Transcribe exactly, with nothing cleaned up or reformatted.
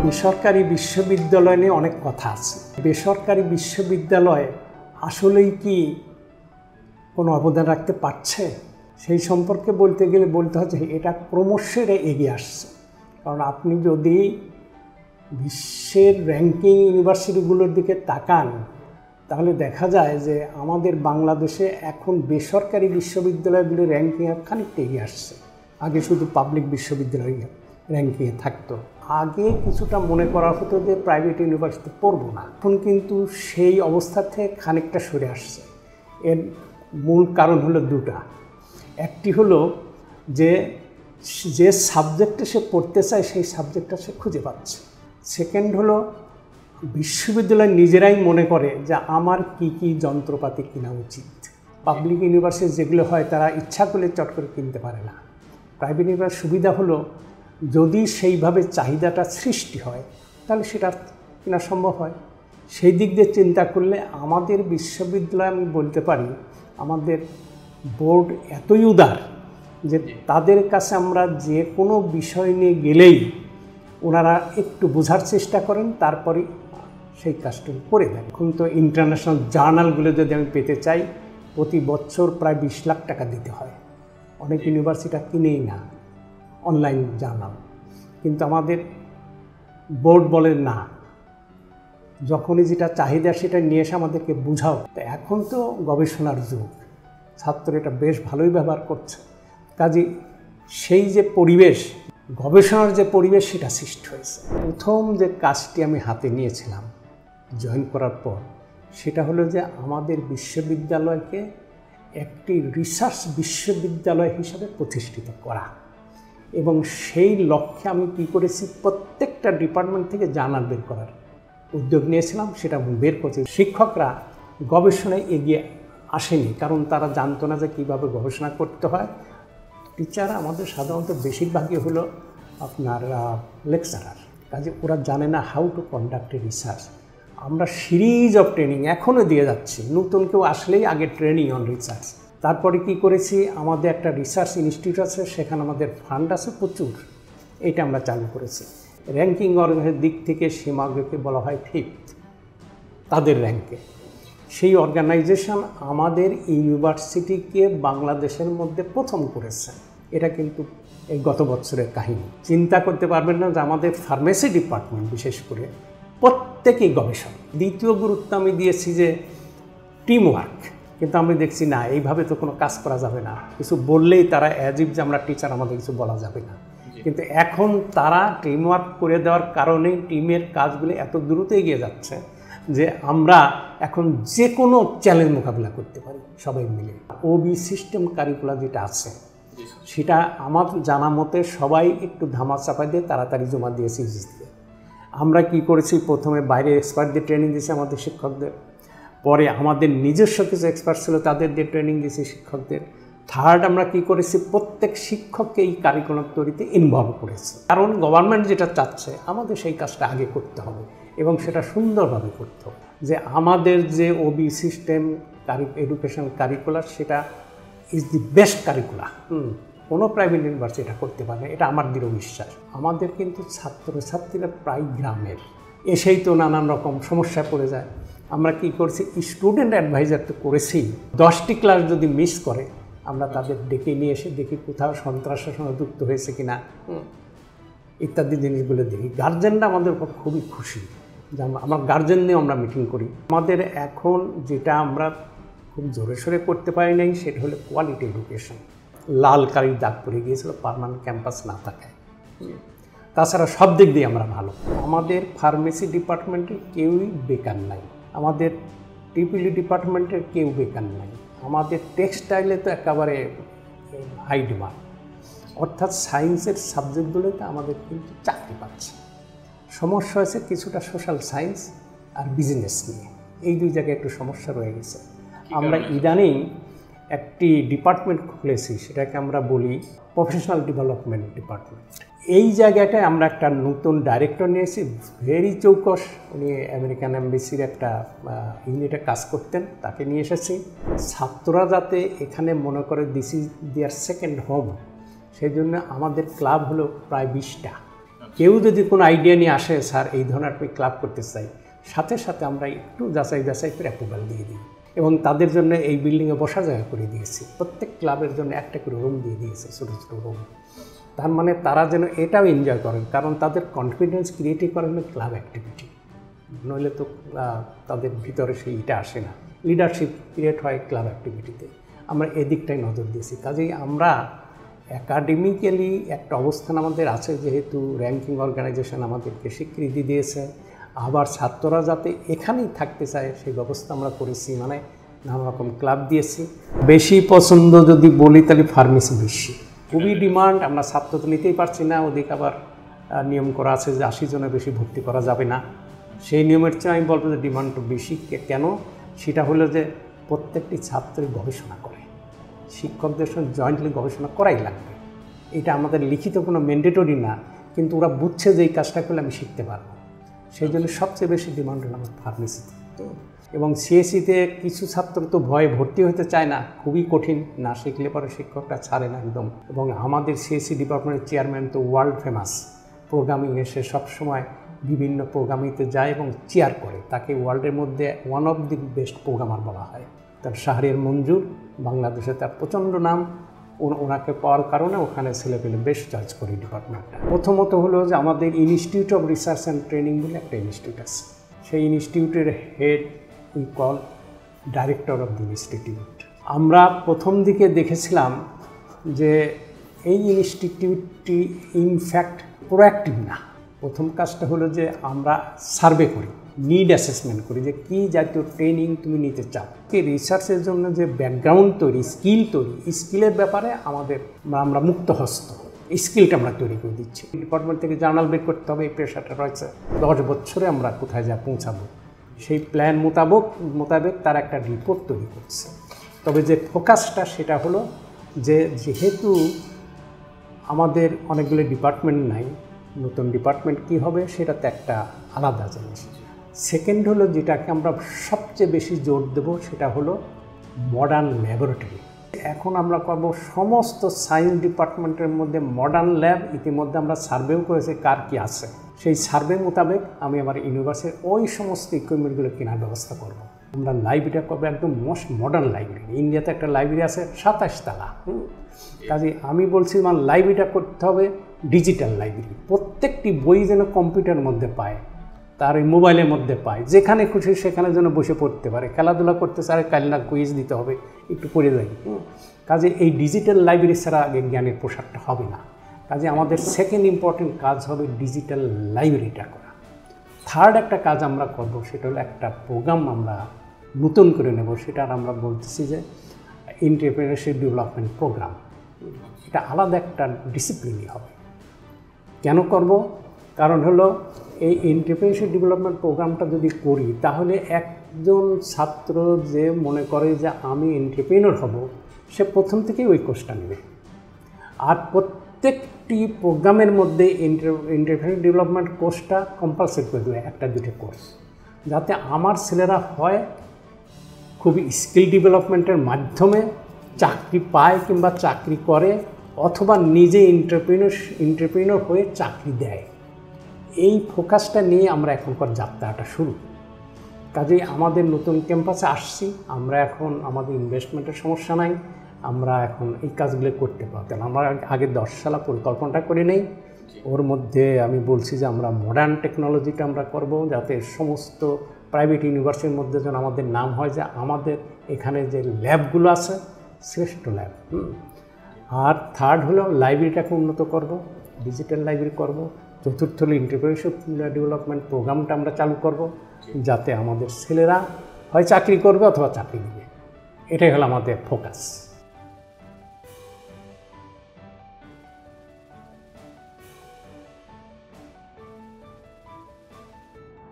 বেসরকারি বিশ্ববিদ্যালয় নিয়ে অনেক কথা আছে। বেসরকারি বিশ্ববিদ্যালয় আসলেই কি কোনো অবদান রাখতে পারছে সেই সম্পর্কে বলতে গেলে বলতে হয় যে এটা ক্রমশ এগিয়ে আসছে। কারণ আপনি যদি বিশ্বের র্যাঙ্কিং ইউনিভার্সিটিগুলোর দিকে তাকান তাহলে দেখা যায় যে আমাদের বাংলাদেশে এখন বেসরকারি বিশ্ববিদ্যালয়গুলির র্যাঙ্কিংয়ে খানিকটা এগিয়ে আসছে। আগে শুধু পাবলিক বিশ্ববিদ্যালয় র্যাঙ্কিংয়ে থাকতো। আগে কিছুটা মনে করা হতো যে প্রাইভেট ইউনিভার্সিটি পড়বো না, এখন কিন্তু সেই অবস্থা থেকে খানিকটা সরে আসছে। এর মূল কারণ হলো দুটা। একটি হলো যে যে সাবজেক্টে সে পড়তে চায় সেই সাবজেক্টটা সে খুঁজে পাচ্ছে। সেকেন্ড হলো বিশ্ববিদ্যালয় নিজেরাই মনে করে যে আমার কি কি যন্ত্রপাতি কেনা উচিত। পাবলিক ইউনিভার্সিটি যেগুলো হয় তারা ইচ্ছা করলে চট করে কিনতে পারে না। প্রাইভেট ইউনিভার্সিটির সুবিধা হলো যদি সেইভাবে চাহিদাটা সৃষ্টি হয় তাহলে সেটা কেনা সম্ভব হয়। সেই দিক দিয়ে চিন্তা করলে আমাদের বিশ্ববিদ্যালয় আমি বলতে পারি আমাদের বোর্ড এতই উদার যে তাদের কাছে আমরা যে কোনো বিষয় নিয়ে গেলেই ওনারা একটু বোঝার চেষ্টা করেন, তারপরে সেই কাজটা করে দেন। এখন তো ইন্টারন্যাশনাল জার্নালগুলো যদি আমি পেতে চাই প্রতি বছর প্রায় বিশ লাখ টাকা দিতে হয়। অনেক ইউনিভার্সিটি কিনেই না অনলাইন জার্নাল, কিন্তু আমাদের বোর্ড বলে না, যখনই যেটা চাহিদা সেটা নিয়ে এসে আমাদেরকে বুঝাও। তো এখন তো গবেষণার যুগ, ছাত্র এটা বেশ ভালোই ব্যবহার করছে। কাজে সেই যে পরিবেশ, গবেষণার যে পরিবেশ সেটা সৃষ্টি হয়েছে। প্রথম যে কাজটি আমি হাতে নিয়েছিলাম জয়েন করার পর সেটা হলো যে আমাদের বিশ্ববিদ্যালয়কে একটি রিসার্চ বিশ্ববিদ্যালয় হিসাবে প্রতিষ্ঠিত করা। এবং সেই লক্ষ্যে আমি কী করেছি, প্রত্যেকটা ডিপার্টমেন্ট থেকে জার্নাল বের করার উদ্যোগ নিয়েছিলাম। সেটা বের করছি। শিক্ষকরা গবেষণায় এগিয়ে আসেনি, কারণ তারা জানতো না যে কীভাবে গবেষণা করতে হয়। টিচার আমাদের সাধারণত বেশিরভাগই হলো আপনার লেকচারার, কাজে ওরা জানে না how to conduct a research. আমরা সিরিজ অফ ট্রেনিং এখনও দিয়ে যাচ্ছি, নতুন কেউ আসলেই আগে ট্রেনিং অন রিসার্চ। তারপরে কি করেছি, আমাদের একটা রিসার্চ ইনস্টিটিউট আছে, সেখানে আমাদের ফান্ড আছে প্রচুর, এটা আমরা চালু করেছি। র্যাঙ্কিং অর্গানাইজেশনের দিক থেকে সীমাগ্রকে বলা হয় ফিফথ তাদের র্যাঙ্কে। সেই অর্গানাইজেশন আমাদের ইউনিভার্সিটিকে বাংলাদেশের মধ্যে প্রথম করেছে। এটা কিন্তু এই গত বছরের কাহিনী। চিন্তা করতে পারবেন না যে আমাদের ফার্মেসি ডিপার্টমেন্ট বিশেষ করে প্রত্যেকেই গবেষণা। দ্বিতীয় গুরুত্ব আমি দিয়েছি যে টিম ওয়ার্ক, কিন্তু আমি দেখছি না এইভাবে তো কোনো কাজ করা যাবে না। কিছু বললেই তারা অ্যাজিভ যে আমরা টিচার, আমাদের কিছু বলা যাবে না। কিন্তু এখন তারা টিম ওয়ার্ক করে দেওয়ার কারণে টিমের কাজগুলো এত দ্রুত এগিয়ে যাচ্ছে যে আমরা এখন যে কোনো চ্যালেঞ্জ মোকাবিলা করতে পারি সবাই মিলে। ওবি সিস্টেম কারিকুলার যেটা আছে সেটা আমার জানা মতে সবাই একটু ধামা চাপা দিয়ে তাড়াতাড়ি জমা দিয়েছি। আমরা কি করেছি, প্রথমে বাইরে এক্সপার্টদের ট্রেনিং দিয়েছি আমাদের শিক্ষকদের, পরে আমাদের নিজস্ব কিছু এক্সপার্ট ছিল তাদের দিয়ে ট্রেনিং দিয়েছি শিক্ষকদের। থার্ড আমরা কি করেছি, প্রত্যেক শিক্ষককে এই কারিকুলাম তৈরিতে ইনভলভ করেছি। কারণ গভর্নমেন্ট যেটা চাচ্ছে আমাদের সেই কাজটা আগে করতে হবে এবং সেটা সুন্দরভাবে করতে হবে। যে আমাদের যে ওবি সিস্টেম কারি এডুকেশন কারিকুলার সেটা ইজ দি বেস্ট কারিকুলার। হুম কোনো প্রাইভেট ইউনিভার্সিটি এটা করতে পারে না, এটা আমার দৃঢ় বিশ্বাস। আমাদের কিন্তু ছাত্রছাত্রীরা প্রায় গ্রামের, এসেই তো নানান রকম সমস্যায় পড়ে যায়। আমরা কি করছি, স্টুডেন্ট অ্যাডভাইজার তো করেছি, দশটি ক্লাস যদি মিস করে আমরা তাদের ডেকে নিয়ে এসে দেখি কোথাও সন্ত্রাসের সঙ্গে যুক্ত হয়েছে কিনা ইত্যাদি জিনিসগুলো দেখি। গার্জেনরা আমাদের উপর খুবই খুশি যে আমরা গার্জেন নিয়েও আমরা মিটিং করি। আমাদের এখন যেটা আমরা খুব জোরে সোরে করতে পারি নাই সেটা হলো কোয়ালিটি এডুকেশন। লাল কালির দাগ পড়ে গিয়েছিল পার্মানেন্ট ক্যাম্পাস না থাকায়। তাছাড়া সব দিক দিয়ে আমরা ভালো। আমাদের ফার্মেসি ডিপার্টমেন্টের কেউই বেকার নাই, আমাদের টিপিলি ডিপার্টমেন্টের কেউ বেকার নাই, আমাদের টেক্সটাইলে তো একেবারে হাই ডিমান্ড। অর্থাৎ সায়েন্সের সাবজেক্টগুলোতে আমাদের কিন্তু চাকরি পাচ্ছে। সমস্যা হয়েছে কিছুটা সোশ্যাল সায়েন্স আর বিজনেস নিয়ে, এই দুই জায়গায় একটু সমস্যা রয়ে গেছে। আমরা ইদানিং একটি ডিপার্টমেন্ট খুলেছি, সেটাকে আমরা বলি প্রফেশনাল ডেভেলপমেন্ট ডিপার্টমেন্ট। এই জায়গাটায় আমরা একটা নতুন ডাইরেক্টর নিয়েছি, ভেরি চৌকস, উনি আমেরিকান এমবেসির একটা ইউনিটে কাজ করতেন, তাকে নিয়ে এসেছি। ছাত্ররা যাতে এখানে মনে করে this is their second home, সেই জন্য আমাদের ক্লাব হলো প্রায় বিশটা। কেউ যদি কোনো আইডিয়া নিয়ে আসে স্যার এই ধরনের আমি ক্লাব করতে চাই, সাথে সাথে আমরা একটু যাচাই যাচাই করে অ্যাপ্রুভাল দিয়ে দিই এবং তাদের জন্য এই বিল্ডিংয়ে বসার জায়গা করে দিয়েছি। প্রত্যেক ক্লাবের জন্য একটা করে রুম দিয়ে দিয়েছে, ছোটো ছোটো রুম। তার মানে তারা যেন এটাও এনজয় করেন, কারণ তাদের কনফিডেন্স ক্রিয়েটই করেন ক্লাব অ্যাক্টিভিটি, নইলে তো তাদের ভিতরে সেইটা আসে না। লিডারশিপ ক্রিয়েট হয় ক্লাব অ্যাক্টিভিটিতে। আমরা এদিকটাই নজর দিয়েছি। কাজেই আমরা অ্যাকাডেমিক্যালি একটা অবস্থান আমাদের আছে, যেহেতু র্যাঙ্কিং অর্গানাইজেশন আমাদেরকে স্বীকৃতি দিয়েছে, আবার ছাত্ররা যাতে এখানেই থাকতে চায় সেই ব্যবস্থা আমরা করেছি, মানে নানা রকম ক্লাব দিয়েছি। বেশি পছন্দ যদি বলি তাহলে ফার্মেসি বেশি, খুবই ডিমান্ড। আমরা ছাত্র তো নিতেই পারছি না, ওদিকে আবার নিয়ম করা আছে যে আশি জনের বেশি ভর্তি করা যাবে না। সেই নিয়মের চেয়ে আমি বলবো যে ডিমান্ড বেশি। কেন? সেটা হলো যে প্রত্যেকটি ছাত্রই গবেষণা করে, শিক্ষকদের সঙ্গে জয়েন্টলি গবেষণা করাই লাগবে। এটা আমাদের লিখিত কোনো ম্যান্ডেটরি না, কিন্তু ওরা বুঝছে যে এই কাজটা করলে আমি শিখতে পারবো। সেই জন্য সবচেয়ে বেশি ডিমান্ড হলো আমার ফার্মেসিতে। এবং সিএসসিতে কিছু ছাত্র তো ভয়ে ভর্তি হতে চায় না, খুবই কঠিন, না শিখলে পরে শিক্ষকরা ছাড়ে না একদম। এবং আমাদের সিএসসি ডিপার্টমেন্টের চেয়ারম্যান তো ওয়ার্ল্ড ফেমাস প্রোগ্রামিং, এসে সবসময় বিভিন্ন প্রোগ্রামিংতে যায় এবং চেয়ার করে। তাকে ওয়ার্ল্ডের মধ্যে one of the best programmer বলা হয়। তার শাহরিয়ার মঞ্জুর, বাংলাদেশে তার প্রচণ্ড নাম। ওনাকে পাওয়ার কারণে ওখানে ছেলেপেলে বেশ চার্জ করি ডিপার্টমেন্টটা। প্রথমত হলো যে আমাদের institute of research and training বলে একটা ইনস্টিটিউট আছে। সেই ইনস্টিটিউটের head we call director of the institute. আমরা প্রথম দিকে দেখেছিলাম যে এই ইনস্টিটিউটটি ইনফ্যাক্ট প্রোঅ্যাক্টিভ না। প্রথম কাজটা হলো যে আমরা সার্ভে করি, নিড অ্যাসেসমেন্ট করি যে কী জাতীয় ট্রেনিং তুমি নিতে চাও। এই রিসার্চের জন্য যে ব্যাকগ্রাউন্ড তৈরি, স্কিল তৈরি, স্কিলের ব্যাপারে আমাদের আমরা মুক্ত হস্ত, স্কিলটা আমরা তৈরি করে দিচ্ছি। ডিপার্টমেন্ট থেকে জার্নাল বের করতে হবে, এই প্রেশারটা রয়েছে। দশ বছরে আমরা কোথায় যা পৌঁছাবো সেই প্ল্যান মোতাবেক মোতাবেক তার একটা রিপোর্ট তৈরি করছে। তবে যে ফোকাসটা সেটা হলো যে যেহেতু আমাদের অনেকগুলো ডিপার্টমেন্ট নাই, নতুন ডিপার্টমেন্ট কী হবে সেটাতে একটা আলাদা জিনিস। সেকেন্ড হলো যেটাকে আমরা সবচেয়ে বেশি জোর দেব সেটা হলো মডার্ন ল্যাবরেটরি। এখন আমরা করব সমস্ত সায়েন্স ডিপার্টমেন্টের মধ্যে মডার্ন ল্যাব। ইতিমধ্যে আমরা সার্ভেও করেছি কার কী আছে, সেই সার্ভে মোতাবেক আমি আমার ইউনিভার্সিটির ওই সমস্ত ইকুইপমেন্টগুলো কেনার ব্যবস্থা করব। আমরা লাইব্রেরিটা করবো একদম মোস্ট মডার্ন লাইব্রেরি। ইন্ডিয়াতে একটা লাইব্রেরি আছে সাতাশ তালা। হুম কাজে আমি বলছি আমার লাইব্রেরিটা করতে হবে ডিজিটাল লাইব্রেরি। প্রত্যেকটি বই যেন কম্পিউটারের মধ্যে পায়, তার এই মোবাইলের মধ্যে পায়, যেখানে খুশি সেখানে যেন বসে পড়তে পারে। খেলাধুলা করতে চায়, কাল না কুইজ দিতে হবে, একটু পড়ে যাই। কাজে এই ডিজিটাল লাইব্রেরি ছাড়া আগে জ্ঞানের প্রসারটা হবে না। কাজে আমাদের সেকেন্ড ইম্পর্টেন্ট কাজ হবে ডিজিটাল লাইব্রেরিটা করা। থার্ড একটা কাজ আমরা করব সেটা হলো একটা প্রোগ্রাম আমরা নতুন করে নেব, সেটা আমরা বলতেছি যে এন্টারপ্রেনারশিপ ডেভেলপমেন্ট প্রোগ্রাম। এটা আলাদা একটা ডিসিপ্লিনই হবে। কেন করব? কারণ হলো এই এন্টারপ্রেনারশিপ ডেভেলপমেন্ট প্রোগ্রামটা যদি করি তাহলে একজন ছাত্র যে মনে করে যে আমি এন্টারপ্রেনার হব, সে প্রথম থেকেই ওই কোর্সটা নেবে। আর প্রত্যেকটি প্রোগ্রামের মধ্যে এন্টারপ্রেনারশিপ ডেভেলপমেন্ট কোর্সটা কম্পালসারি করে দেবে, একটা দুটো কোর্স, যাতে আমার ছেলেরা হয় খুবই স্কিল ডেভেলপমেন্টের মাধ্যমে চাকরি পায় কিংবা চাকরি করে, অথবা নিজে এন্টারপ্রেনার এন্টারপ্রেনার হয়ে চাকরি দেয়। এই ফোকাসটা নিয়ে আমরা এখনকার যাত্রাটা শুরু। কাজেই আমাদের নতুন ক্যাম্পাসে আসছি, আমরা এখন আমাদের ইনভেস্টমেন্টের সমস্যা নাই, আমরা এখন এই কাজগুলো করতে পারতাম। আমরা আগে দশ সালা পরিকল্পনাটা করে নেই, ওর মধ্যে আমি বলছি যে আমরা মডার্ন টেকনোলজিটা আমরা করব, যাতে সমস্ত প্রাইভেট ইউনিভার্সিটির মধ্যে যেন আমাদের নাম হয় যে আমাদের এখানে যে ল্যাবগুলো আছে শ্রেষ্ঠ ল্যাব। আর থার্ড হলো লাইব্রেরিটাকে উন্নত করব, ডিজিটাল লাইব্রেরি করব। চতুর্থ হলো এন্টারপ্রেনারশিপ ডেভেলপমেন্ট প্রোগ্রামটা আমরা চালু করব, যাতে আমাদের ছেলেরা হয় চাকরি করবে অথবা চাকরি দিবে। এটাই হলো আমাদের ফোকাস।